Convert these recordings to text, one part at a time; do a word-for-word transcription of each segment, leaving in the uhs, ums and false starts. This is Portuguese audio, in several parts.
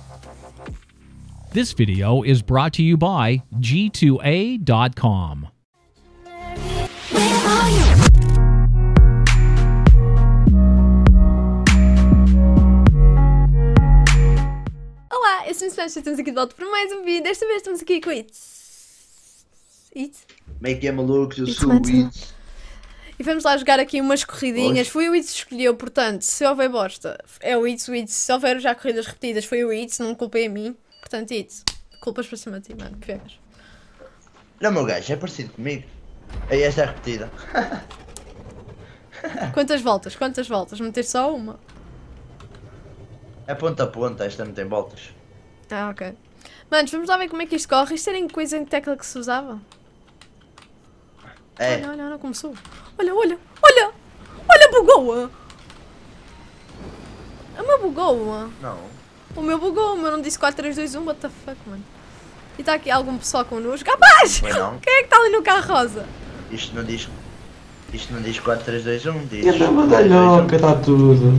This video is brought to you by G two A dot com. Olá, eu sou o Spencer, estamos aqui de volta para mais um vídeo. Desta vez estamos aqui com o It's. It's? Make é maluco, eu It's sou o It's. E vamos lá jogar aqui umas corridinhas. Oxe. Foi o It's que escolheu, portanto, se houver bosta, é o It's, o It's. Se houver já corridas repetidas, foi o It's, não culpei a mim. Portanto, It's, culpas para cima de ti, mano, que pegas. Não, meu gajo, é parecido comigo. Aí esta é repetida. Quantas voltas? Quantas voltas? Meter só uma? É ponta a ponta, esta não tem voltas. Ah, ok. Manos, vamos lá ver como é que isto corre. Isto era em coisa em tecla que se usava? É. Olha, olha, olha, começou. Olha, olha, olha! Olha, bugou-a! A minha bugou-a. Não. O meu bugou, o meu não disse quatro, três, dois, um, what the fuck, mano. E está aqui algum pessoal connosco. Rapaz! Foi não. Quem é que está ali no carro rosa? Isto não diz... Isto não diz quatro, três, dois, um, diz... Anda badalhoca, está tudo.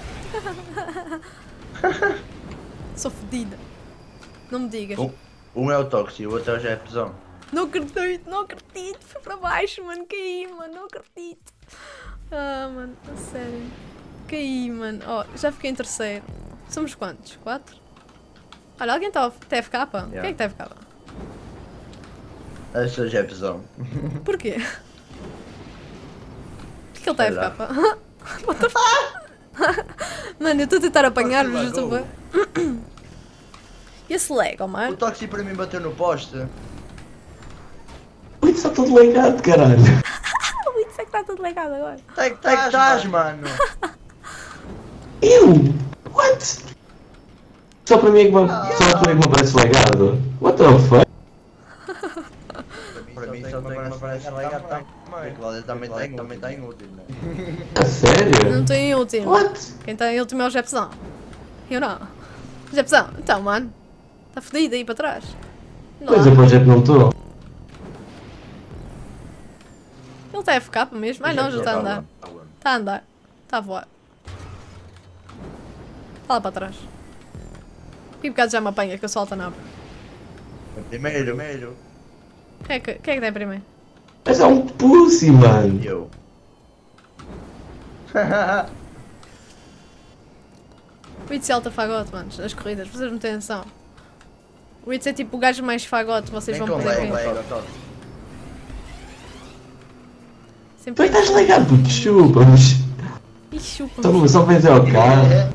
Sou fodida. Não me digas. Um, um é o Toxi, o outro é o Jepzão. Não acredito, não acredito. Fui para baixo, mano. Caí, mano. Não acredito. Ah, mano. A sério. Caí, mano. Ó, oh, já fiquei em terceiro. Somos quantos? Quatro? Olha, alguém está T F K? Yeah. Quem é que está T F K? Eu sou o Jepzão. Porquê? Porquê ele está F K? What the fuck? Mano, eu estou a tentar apanhar-vos, eu estou bem. E esse lag, oh, mano? O Toxi para mim bateu no poste. O It está todo legado, caralho. O It é que está todo legado agora. Tá que estás, mano? Eu? What? Só para mim é que me, ah, só para mim é que me parece legado. What the fuck? Para mim só tem que me parece legado também. A Cláudia também tem, também tem último, né? A sério? Não tem último. What? Quem tem último é o Jepzão. Eu não. Jepzão, então, mano. Está fodido aí para trás. Não pois é, projeto não estou. Ele está a F K mesmo? Ah não, já está a andar. Está a andar. Está a voar. Está lá para trás. E um bocado já me apanha que eu solto a nave. Primeiro, primeiro. Quem é que, quem é que tem primeiro? Mas é um pussy, mano. Eu. O Itz é alta fagote, manos, nas corridas, vocês não têm noção. O Itz é tipo o gajo mais fagote, vocês vão poder ver. Tu estás ligado, puto, chupa, mas... Ih, chupa. Só, só pensei ao carro.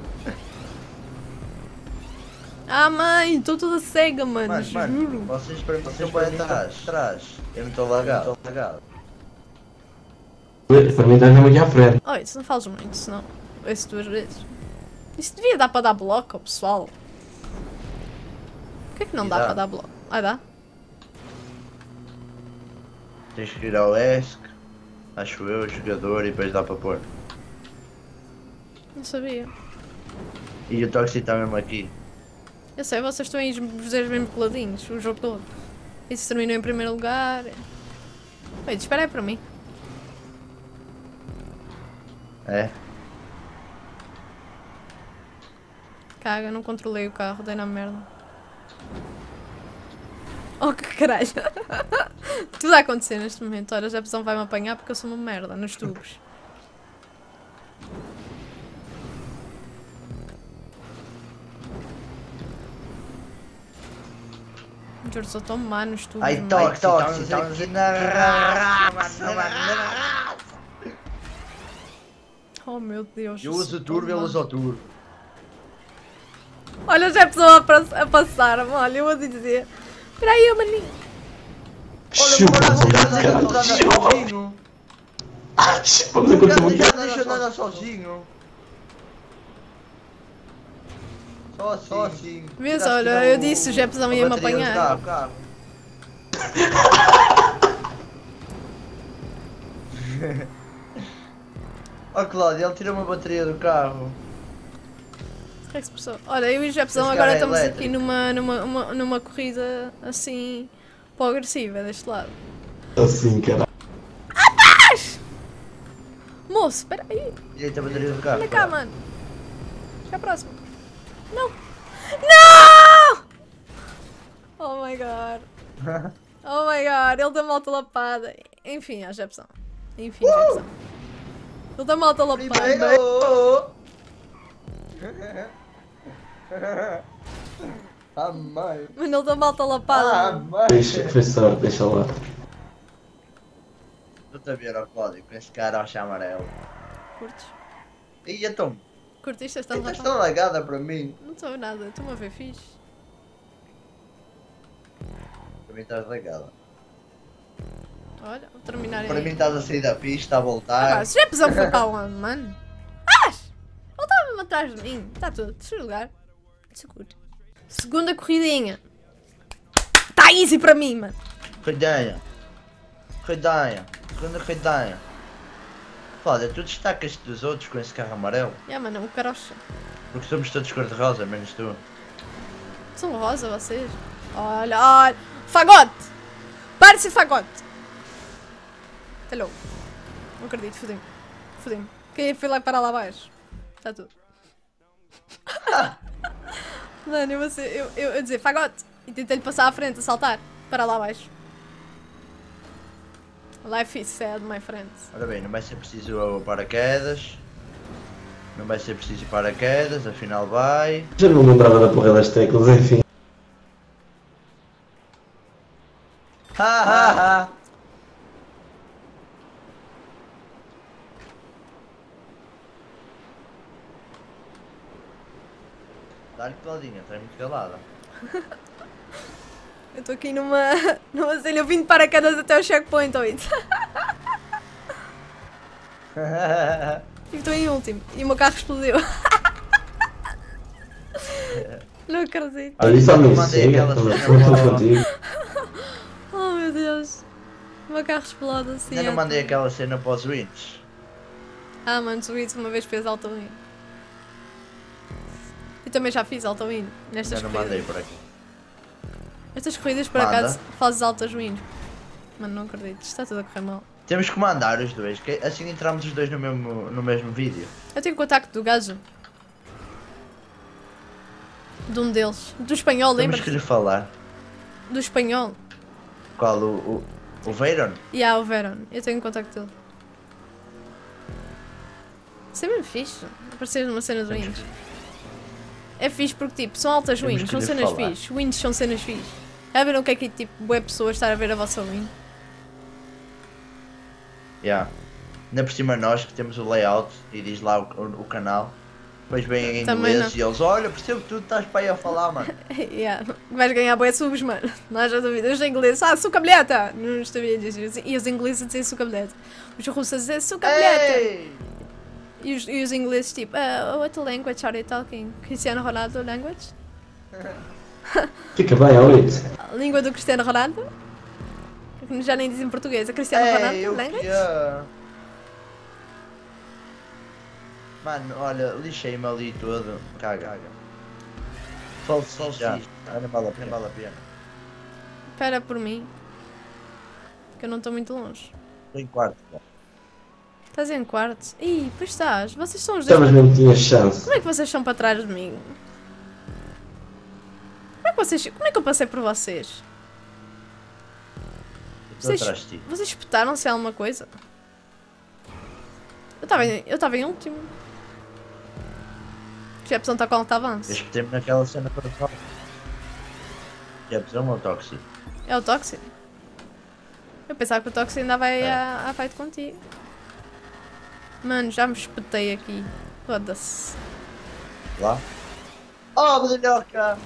Ah, mãe, estou toda cega, mano, mano, juro. Mano, vocês para mim estão para trás, trás. Eu não estou lagado, estou lagado. Para mim estás mesmo aqui à frente. Oh, isso não fales muito, senão ouço duas vezes. Isso devia dar para dar bloco ao pessoal. Por que é que não dá, dá para dar bloco? Ah, dá? Tens que ir ao E S C, acho eu, jogador, e depois dá para pôr. Não sabia. E o Toxi está mesmo aqui. Eu sei, vocês estão aí os dois mesmo coladinhos, o jogo todo. Isso terminou em primeiro lugar. Oi, espera aí para mim. É? Caga, não controlei o carro, dei na merda. Oh, que caralho. Tudo a acontecer neste momento. Olha, a Jepzão vai-me apanhar porque eu sou uma merda nos tubos. Juro, sou tão má nos tubos. Ai, Toxi, Toxi, estamos na raça, mano. Oh meu Deus. Eu uso o turbo, ele usa o turbo. Olha, já é pessoa a, a passar-me, olha, eu vou dizer. Espera aí, maninho. Chupa, caralho. Chupa. Ah, chupa, mas aconteceu muito. Já deixa nada sozinho. Só assim. Só assim. Vês, olha, eu disse, o Jepzão ia-me apanhar. Oh Cláudia, ele tirou uma bateria do carro. O que é que se passou? Olha, eu e o Jepzão agora é estamos elétrico. Aqui numa, numa, uma, numa corrida assim, pó agressiva deste lado. Assim, caralho. Rapaz! Moço, espera aí. Direita a bateria do carro. Anda cá, mano. Até a próxima. Não. Não! my god. Oh my god, ele dá-me alta lapada. Enfim, a Jepson. Enfim, uh! Jepson. Ele dá-me alta lapada. Primeiro! Ah, mãe. Mano, ele dá-me alta lapada. Ah, mano. mãe. Deixa, foi sorte, deixa lá. Estou-te a ver, ó Cláudio, com esse cara ao amarelo. Curtes? E então, Curtiste esta estás lapada? tão lagada para mim. Não estou nada, estou-me a ver fixe. Para mim estás lagada. Olha, vou terminar Para aí. mim estás a sair da pista, a Ah, voltar. pá, se já pesou foi para onde, mano? Ah! Ele estava mesmo atrás de mim. Está tudo, deixa eu jogar. Seguro. Segunda corridinha. Está easy para mim, mano. Cuidanha. Cuidanha. Segunda cuidanha. Cláudia, tu destacas-te dos outros com esse carro amarelo? Yeah, mano, o carocha. Porque somos todos cor-de-rosa, menos tu. São rosa vocês. Olha, olha. Fagote! Parece fagote. Hello. Não acredito, fodei-me. Fodei-me. Quem foi lá parar lá abaixo? Está tudo. Mano, eu, vou ser, eu, eu, eu dizer fagote. E tentei-lhe passar à frente, a saltar. Para lá abaixo. Life is sad, my friends. Ora bem, não vai ser preciso o paraquedas. Não vai ser preciso paraquedas, afinal vai. Já não me lembrava da porra das teclas, enfim. Ha ha ha! Dá-lhe Claudinha, estás muito calada. Eu estou aqui numa. numa cena, eu vim de paraquedas até o checkpoint, oito. E estou em último. E o meu carro explodiu. Não acredito. Olha, isso ao menos Mandei chega, aquela também cena foi para- contigo. Oh meu Deus. O meu carro explode assim. Ainda não é. mandei aquela cena para os wins. Ah, mano, o Switch uma vez fez alto win. Eu também já fiz alto win nestas Ainda não mandei corridas. por aqui. Estas corridas por Manda. acaso fazes altas wins. Mano, não acredito. Isto está tudo a correr mal. Temos que mandar os dois, que assim entramos os dois no mesmo, no mesmo vídeo. Eu tenho contacto do gajo. De um deles. Do espanhol, Temos que lembra? lhe falar. Do espanhol. Qual? O, o, o Veyron? E há o Veron. Eu tenho contacto dele. Isso é mesmo fixe. Aparecer numa cena de Temos wins. É fixe porque tipo, são altas Temos wins, que são lhe cenas falar. fixe. Wins são cenas fixe. A ver o que é que tipo, boas pessoas estar a ver a vossa win. Yeah. Ainda por cima nós que temos o layout e diz lá o, o, o canal. Depois vêm em Também inglês e eles, olha, percebo tudo, estás para aí a falar, mano. Yeah. Vais ganhar boas subs, mano. Não haja dúvida. Os ingleses, ah, suca bilheta! Não estou a dizer. E os ingleses a dizer suca bilheta. Os russos a dizer suca bilheta! Ei! E os, e os ingleses tipo, uh, what language are you talking? Cristiano Ronaldo language? Fica bem, oito. A língua do Cristiano Ronaldo? Já nem dizem português. A Cristiano Ei, Ronaldo o language? que é? Mano, olha, lixei-me ali todo. Caga. Caga. Só só já. Não vale a pena. Não vale a pena. Espera por mim. Que eu não estou muito longe. Estou em quarto. pá. Estás em quarto? Ih, pois estás. Vocês são os Já, dois. mas não tinha chance. Como é que vocês são para trás de mim? Como é que vocês. Como é que eu passei por vocês? Estou Vocês, atrás de ti. vocês espetaram-se em alguma coisa? Eu estava em, eu estava em último. Já a pessoa está com alto avanço. Eu espetei-me naquela cena para fora. Já precisam ou Toxi? É o Toxic? Eu pensava que o Toxic ainda vai É. à, à fight contigo. Mano, já me espetei aqui. Foda-se. Lá? Oh, badalhoca!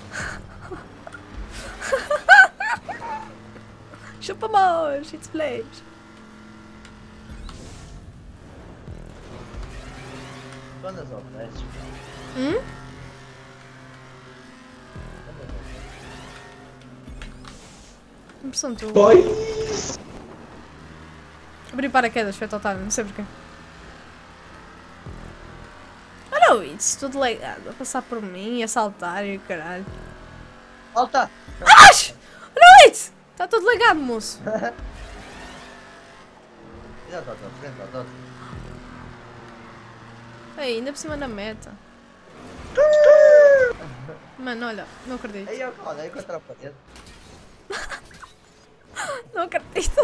Chupa-mos, it's Blaze. Quando as ofereces? Hum? Impressão tua. Foi! Abri paraquedas, foi otário, não sei porquê. Olha o Itz, tudo legado, a passar por mim, a saltar e o caralho. Alta! Ash! Olha o Itz! Está tudo legado, moço. Já está, está, frente, está. Aí, ainda por cima na meta. Mano, olha, não acredito. Aí, olha, aí contra a parede. Não acredito.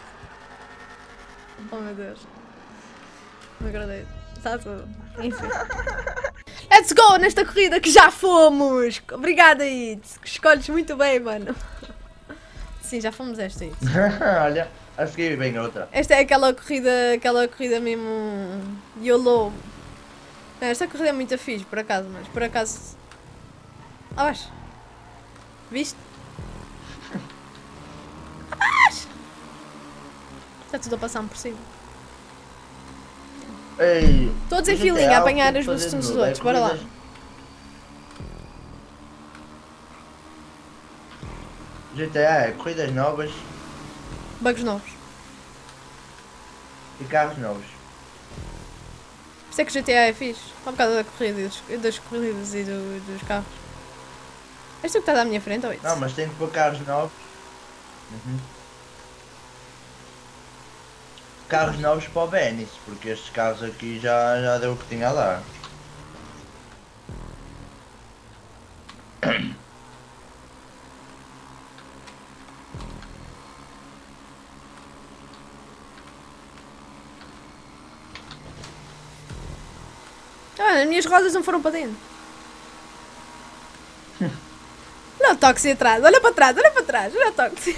Oh meu Deus. Não acredito. Está tudo. Enfim. Let's go nesta corrida que já fomos! Obrigada, Itz. Escolhes muito bem, mano. Sim, já fomos esta, Itz. Olha, a seguir vem outra. Esta é aquela corrida, aquela corrida mesmo YOLO. Não, esta corrida é muito fixe, por acaso, mas por acaso... Ah, vais. Viste? Ah, está tudo a passar por cima. Ei, Todos em o G T A, filinha a apanhar o que os fazer botões de dos novo? É outros, bora lá. corridas- G T A é corridas novas Bugs novos. e carros novos. Por isso é que o G T A é fixe. Só por causa da corrida, e dos, das corridas e do- dos carros. És tu que estás à minha frente, ou isso? Não, mas tem que pôr carros novos. Uhum. Carros novos para o Venice, porque estes carros aqui já, já deu o que tinha a dar. Ah, as minhas rodas não foram para dentro. Olha o Toxi atrás, olha para trás, olha para trás, olha o Toxi.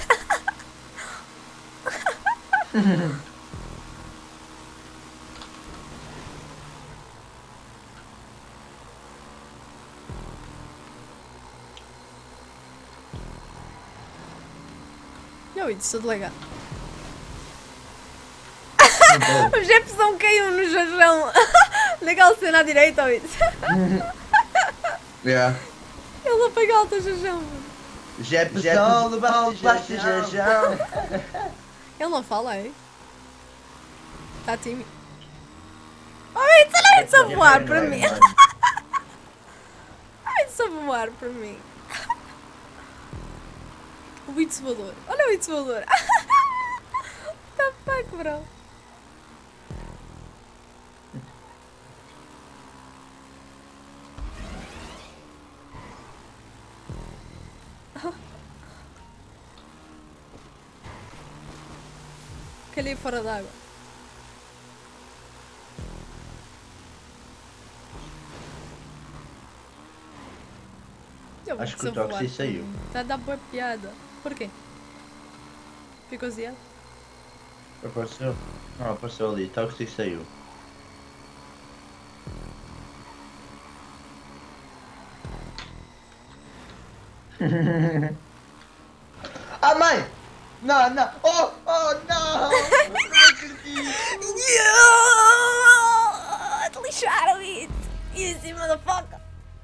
Eu isso tudo legal. O Jefferson caiu no jajão. Legal cena à direita, ou isso? Yeah. Ele apagou o jajão, mano. Jefferson, levaste jajão. Ele não fala, é? Está tímido. Oh, Itz, olha o Itz a voar para mim. Olha o Itz a voar para mim. O Itz voador. Olha o Itz voador. What the fuck, bro? Calhei fora d'água. Acho que o Toxi saiu. Está a dar boa piada. Por quê? Ficou ziado? Apareceu? Não, apareceu ali. Toxic saiu. Ah, mãe! Não, não! Oh, oh, não! Não acredito! Yeah! Te lixaram isso! Easy, motherfucker!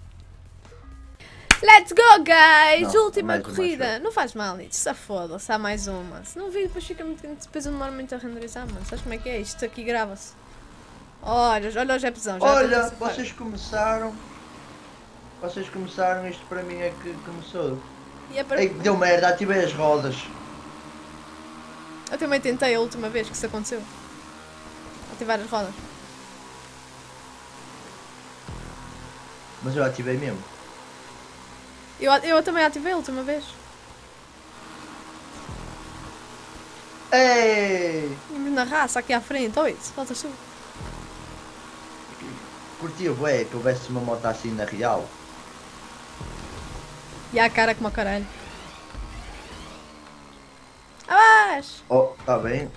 Let's go, guys! Não, Última mais uma, corrida! acho. Não faz mal, isso se foda-se, há mais uma. Se não vir, depois fica muito. Depois eu demoro muito a renderizar, mano. Sabes como é que é? Isto aqui grava-se. Olha, olha o Jepzão, já Olha, está a safar. vocês começaram. Vocês começaram, isto para mim é que começou. E é para... Ei, deu merda, ativei as rodas. Eu também tentei a última vez que isso aconteceu. Ativar as rodas. Mas eu ativei mesmo. Eu, eu também ativei a última vez. Ei! Vimos na raça aqui à frente. Oi, se faltas tu. Curtia bué que houvesse uma moto assim na real. E a cara como a caralho. Abaixo! Oh, tá bem.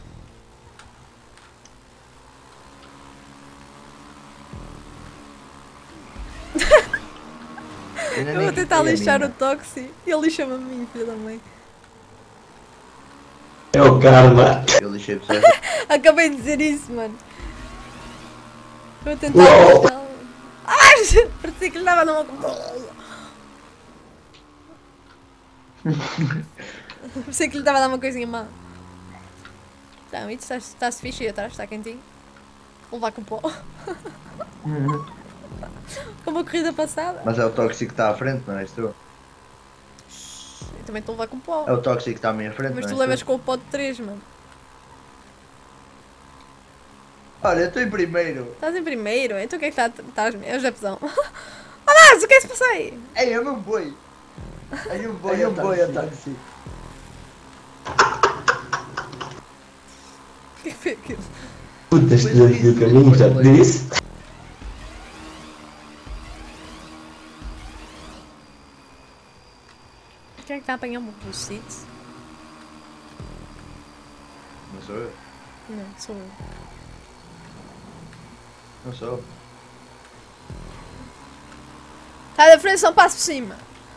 Eu vou tentar lixar o Toxi e ele lixa-me a mim, filho da mãe. É o karma. Eu lixei pra você. Acabei de dizer isso, mano. Eu vou tentar Uou. lixá-lo. Ai, parecia que lhe dava numa. Parecia que lhe dava a dar uma coisinha má. Então, isso está-se fixe aí atrás, está quentinho. Vou levar com pó. Como a corrida passada. Mas é o Toxic que está à frente, não és tu? Eu também estou a levar com pó. É o Toxic que está à minha frente, Mas não tu és levas com o pó de três, mano. Olha, eu estou em primeiro. Estás em primeiro, então o que é que está? Estás. É o Jepzão. Ah, mas o que é que se passa aí? Ei, eu não boi. Aí um boi, Aí um boi, Toxic. Toxic. que é que foi aquilo? Puta, este desafio o caminho, já te disse? Quem é que está a apanhar uma bucite? Não sou eu. Não, sou eu. Não sou eu. Sai da frente, só passo por cima.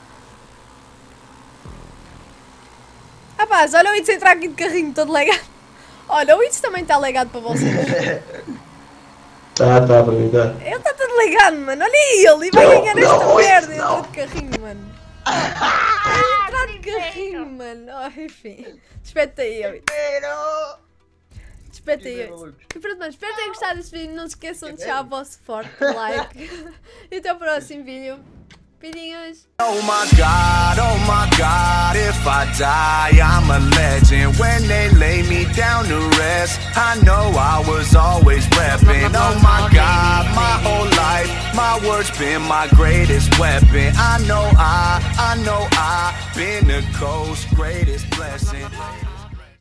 Rapaz, olha o Itz entrar aqui de carrinho todo legado. Olha, o Itz também está legado para vocês. Tá, tá, para mim tá. Ele está todo legado, mano. Olha ele, e vai Não, ganhar esta não, merda. Itz, não. Entrou de carrinho, mano. Vai entrar de carrinho, mano. Oh, enfim. Despede-te aí, Itz. Despede-te aí, Itz. E pronto, mano. Espero que tenham gostado deste vídeo. Não se esqueçam de deixar o vosso forte like. E até o próximo vídeo. Beijinhos. Oh my God, oh my God, if I die, I'm a legend. When they lay me down to rest, I know I was always repping. Oh my God, my whole life, my words been my greatest weapon. I know I, I know I've been the coast's greatest blessing.